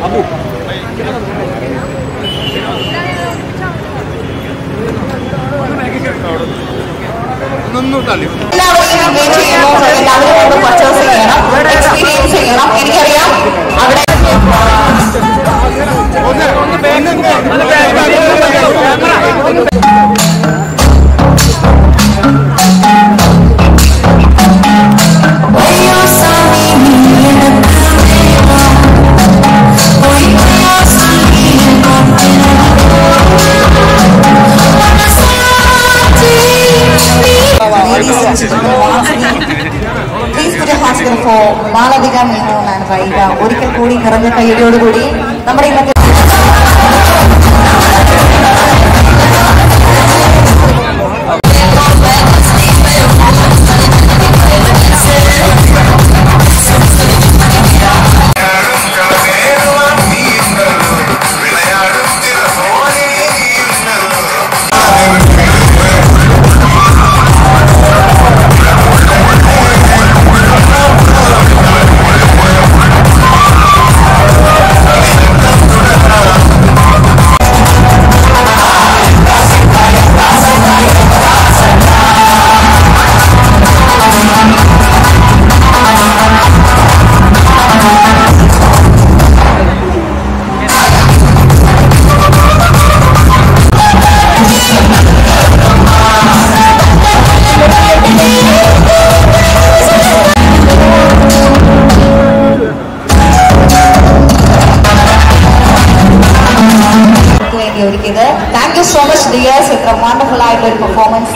Please put your hands together for Malavika Menon and Vaigha. ഒരിക്കൽ കൂടി നിറഞ്ഞ കയ്യടിയോടുകൂടി നമ്മുടെ ഇന്നത്തെ Thank you so much, dears. It's a wonderful performance.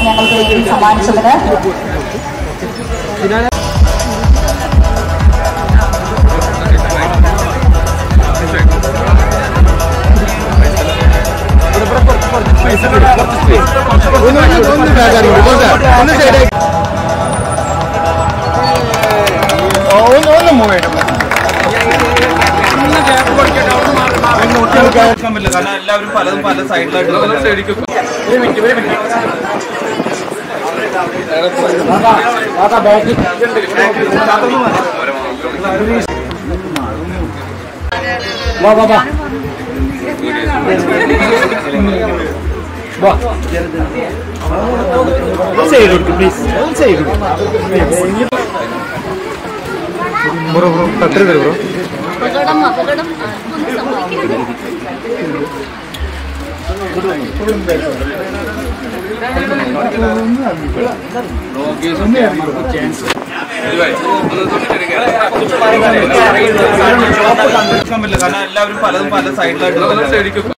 എല്ലാവരും പലതും പല സൈഡിലായിട്ട് എല്ലാവരും പലതും പല സൈഡിലായിട്ട്